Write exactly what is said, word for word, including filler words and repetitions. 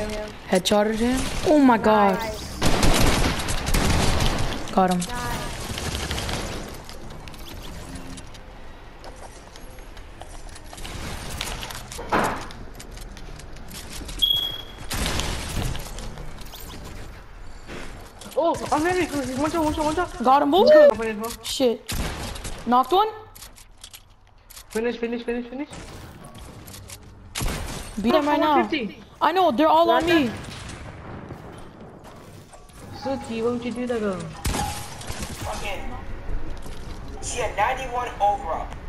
Headshotted him. Oh my god. Nice. Got him. Nice. Oh, I'm ready. One shot, one shot, one shot. Got him. Let's Woo! go. Finish, bro. Shit. Knocked one. Finish, finish, finish, finish. Beat them right now. one fifty. I know, they're all on me. Suki, why would you do that though? Fucking. She had ninety-one overall.